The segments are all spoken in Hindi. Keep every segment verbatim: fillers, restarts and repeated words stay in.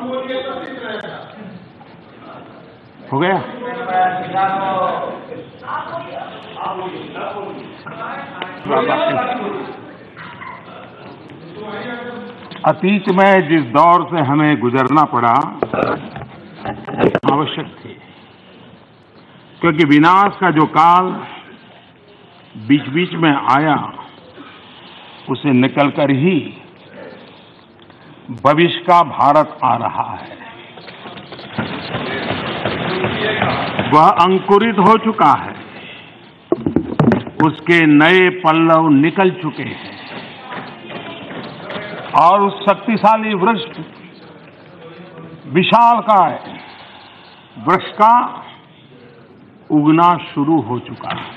हो गया। अतीत में जिस दौर से हमें गुजरना पड़ा आवश्यक थे, क्योंकि विनाश का जो काल बीच बीच में आया उसे निकलकर ही भविष्य का भारत आ रहा है। वह अंकुरित हो चुका है, उसके नए पल्लव निकल चुके हैं और उस शक्तिशाली वृक्ष विशालकाय वृक्ष का उगना शुरू हो चुका है।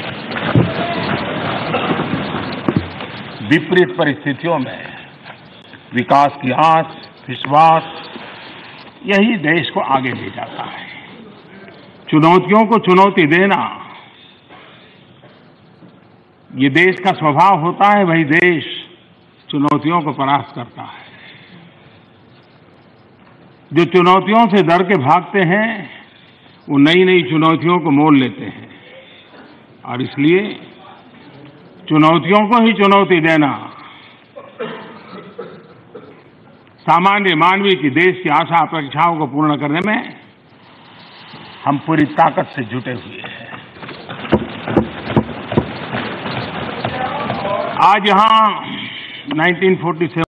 विपरीत परिस्थितियों में विकास की आस, विश्वास यही देश को आगे ले जाता है। चुनौतियों को चुनौती देना ये देश का स्वभाव होता है। वही देश चुनौतियों को परास्त करता है। जो चुनौतियों से डर के भागते हैं वो नई नई चुनौतियों को मोल लेते हैं, और इसलिए चुनौतियों को ही चुनौती देना सामान्य मानवीय की देश की आशा अपेक्षाओं को पूर्ण करने में हम पूरी ताकत से जुटे हुए हैं। आज यहां उन्नीस सौ सैंतालीस